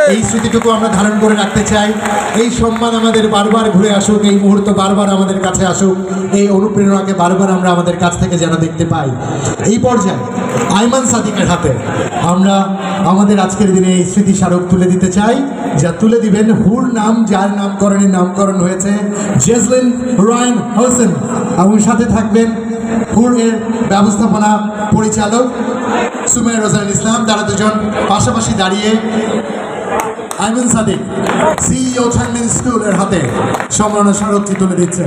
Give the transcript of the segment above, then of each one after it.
এই স্মৃতিটুকু আমরা ধারণ করে রাখতে চাই। এই সম্মান আমাদের বারবার ঘুরে আসুক, এই মুহূর্ত বারবার আমাদের কাছে আসুক, এই অনুপ্রেরণাকে বারবার আমরা আমাদের কাছ থেকে যেন দেখতে পাই। এই পর্যায়ে আইমান সাদিকের হাতে আমরা আমাদের আজকের দিনে এই স্মৃতি স্মারক তুলে দিতে চাই, যা তুলে দিবেন হুর নাম, যার নামকরণ হয়েছে জেসলিন রায়ান হোসেন, এবং সাথে থাকবেন হুর এর ব্যবস্থাপনা পরিচালক সুমাইয়া রোজান ইসলাম। তারা দুজন পাশাপাশি দাঁড়িয়ে আইমান সাদিক সিইও চাংমিন স্কুলের হাতে সম্মাননা স্মারকটি তুলে দিচ্ছেন।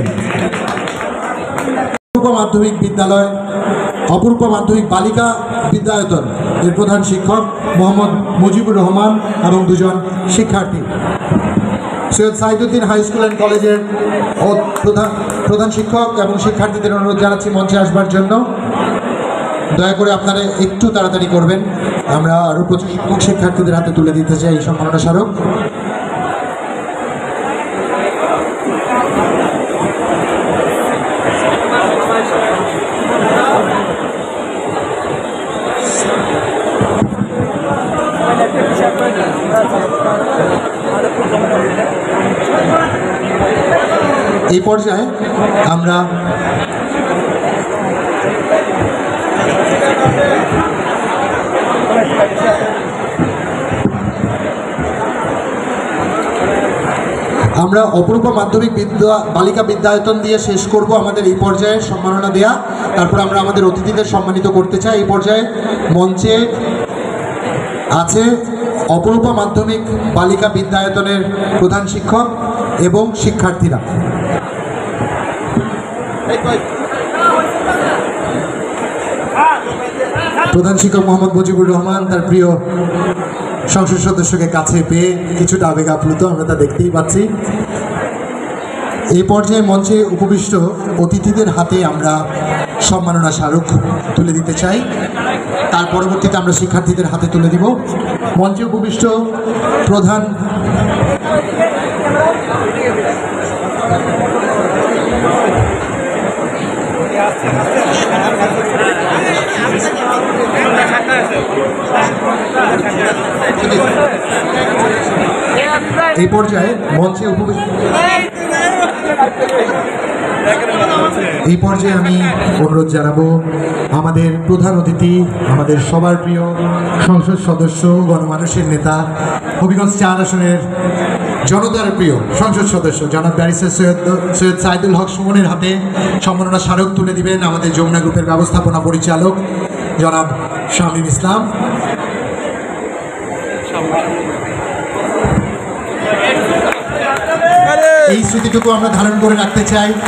মাধ্যমিক বিদ্যালয়, অপূর্ব মাধ্যমিক বালিকা বিদ্যায়তন এর প্রধান শিক্ষক মোহাম্মদ মুজিবুর রহমান এবং দুজন শিক্ষার্থী। Syed Saiduddin high school and কলেজের প্রধান শিক্ষক এবং শিক্ষার্থীদের অনুরোধ জানাচ্ছি মঞ্চে আসবার জন্য। দয়া করে আপনারা একটু তাড়াতাড়ি করবেন, আমরা আরও প্রচুর শিক্ষক শিক্ষার্থীদের হাতে তুলে দিতে চাই এই সম্মাননা স্মারক। এই পর্যায়ে আমরা অপরূপা মাধ্যমিক বালিকা বিদ্যায়তন দিয়ে শেষ করব আমাদের এই পর্যায়ে সম্মাননা দেয়া। তারপর আমরা আমাদের অতিথিদের সম্মানিত করতে চাই। এই পর্যায়ে মঞ্চে আছে অপরূপা মাধ্যমিক বালিকা বিদ্যায়তনের প্রধান শিক্ষক এবং শিক্ষার্থীরা। প্রধান শিক্ষক মোহাম্মদ মুজিবুর রহমান তার প্রিয় সংসদ সদস্যকে কাছে পেয়ে কিছুটা আবেগ আপ্লুত, আমরা তা দেখতেই পাচ্ছি। এই পর্যায়ে মঞ্চে উপবিষ্ট অতিথিদের হাতে আমরা সম্মাননা স্মারক তুলে দিতে চাই। তার পরবর্তীতে আমরা শিক্ষার্থীদের হাতে তুলে দিব। মঞ্চে উপবিষ্ট প্রধান এই পর্যায়ে মঞ্চে এই পর্যায়ে আমি অনুরোধ জানাবো আমাদের প্রধান অতিথি, আমাদের সবার প্রিয় সংসদ সদস্য, গণমানুষের নেতা, হবিগঞ্জ ৪ আসনের জনতার প্রিয় সংসদ সদস্য জনাব ব্যারিস্টার সৈয়দ সাইদুল হক সুমনের হাতে সম্মাননা স্মারক তুলে দিবেন আমাদের যমুনা গ্রুপের ব্যবস্থাপনা পরিচালক জনাব শামীম ইসলাম। এই স্মৃতিটুকু আমরা ধারণ করে রাখতে চাই।